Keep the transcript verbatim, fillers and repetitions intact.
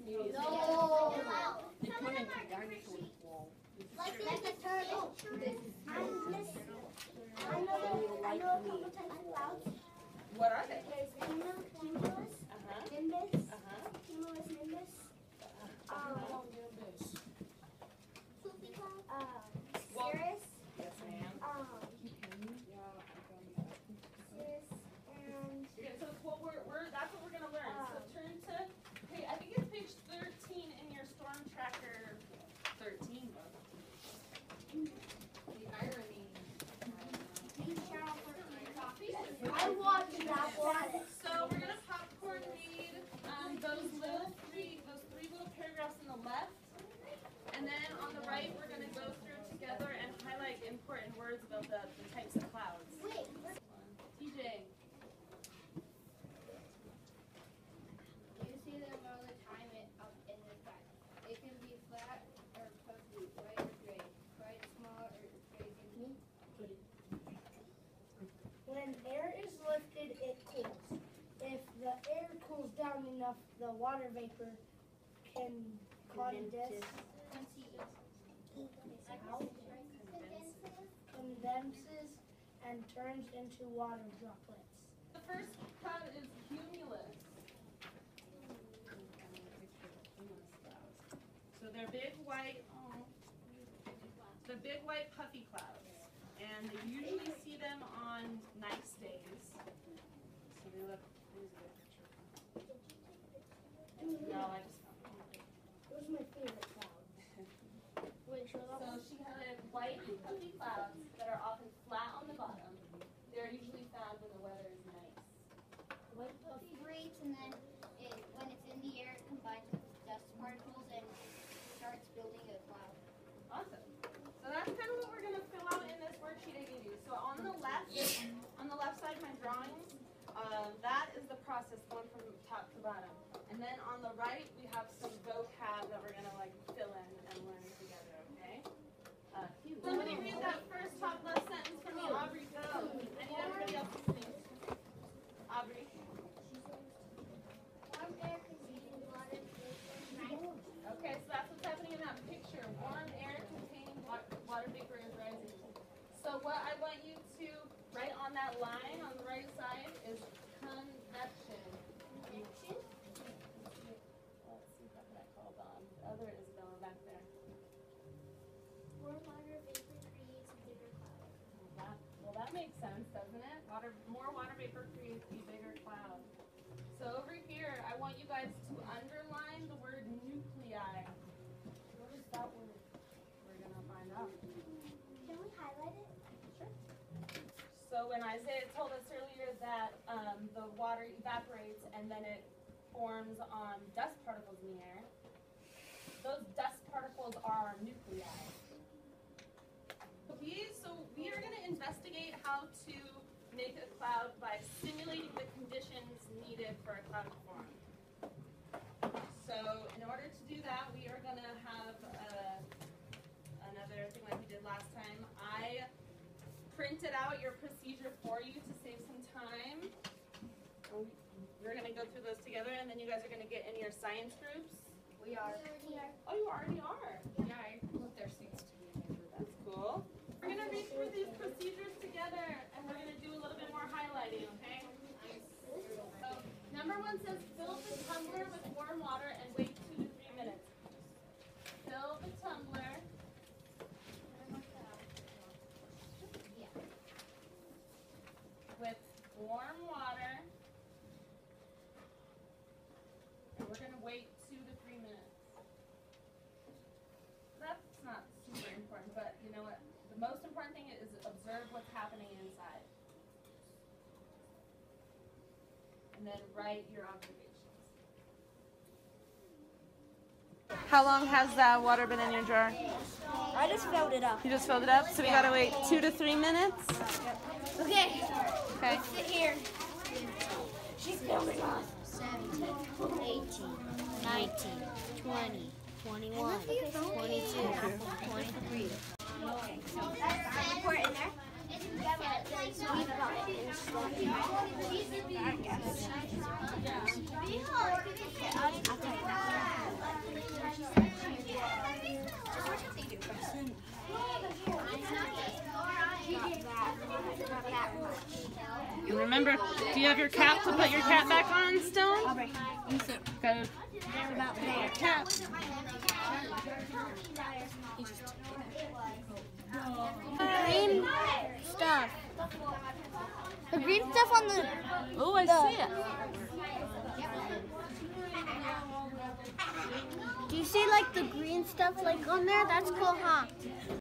No. They come in dinosaur wall. Like, like a turtle. And this, I know, I know a couple types of clouds. What are they? There's cumulus, cumulus, Uh-huh. nimbus, Uh-huh. cumulus, nimbus, um, poopy cloud, uh, Well- cirrus, Yes, ma'am. um, cirrus, and Okay, so what we're, we're that's what we're gonna learn. So turn to hey, I think it's page thirteen in your storm tracker thirteen book. The irony. I watched that one. So we're gonna popcorn read um, those little three those three little paragraphs on the left. And then on the right we're gonna go through together and highlight important words about the, the types of clouds. Wait, D J. You see them all the time it, up in the sky. It can be flat or puffy, white or gray, bright, small, or big. When air is lifted, it cools. If the air cools down enough, the water vapor can condense, condenses and turns into water droplets. The first cloud is cumulus. So they're big white, oh, they're big white puffy clouds. And you usually see them on nice days. So they look, here's a good picture. No, I just found one. It was my favorite cloud. Wait, show that So one. she had white puffy clouds that are often flat on the bottom. They're usually found when the weather is nice. Evaporates and then it, when it's in the air, it combines with dust particles and starts building a cloud. Awesome. So that's kind of what we're going to fill out in this worksheet I gave you. So on the left, on the left side of my drawings, um, that is the process going from top to bottom. And then on the right, we have some vocab that we're going to like fill in and learn together, okay? Uh, somebody read that first top left sentence for me. Aubrey, go. I need everybody else listening. Aubrey. warm air containing water vapor. Okay, so that's what's happening in that picture. Warm air containing water, water vapor is rising. So what I want you to write on that line on the right side is convection. Convection? Let's see what that called on. The other Isabella back there. Warm water vapor creates a bigger cloud. Well, that, well, that makes sense, doesn't it? Water, more water vapor creates a bigger cloud. So over here, I want you guys to underline the word nuclei. What is that word? We're gonna find out. Can we highlight it? Sure. So when Isaiah told us earlier that um, the water evaporates and then it forms on dust particles in the air, those dust particles are our nuclei. We, so we are going to investigate how to make a cloud by simulating the conditions needed for a cloud to form. So in order to do that, we are going to have uh, another thing like we did last time. I printed out your procedure for you to save some time. We're going to go through those together, and then you guys are going to get in your science groups. We are. Oh, you already are. Yeah, I put their seats to be. That's cool. We're going to read through these procedures together, and we're going to do a little bit more highlighting, okay? So, number one says fill the tumbler with warm water and wait two to three minutes. Fill the tumbler. With warm water. And we're going to wait two to three minutes. That's not super important, but you know what? The most important thing is observe what's happening inside. And then write your observations. How long has that water been in your jar? I just filled it up. You just filled it up? So we gotta wait two to three minutes? Okay. Okay. Sit here. She's filming us. seventeen, eighteen, nineteen, twenty, twenty-one, twenty-two, twenty-three. That's important in there. We've got it in slot. Yeah. remember, do you have your cap to put your cap back on still? Aubrey, you sit. Go. They're about there. Cap. Green stuff. The green stuff on the. Oh, I The- see it. Do you see like the green stuff like on there? That's cool, huh?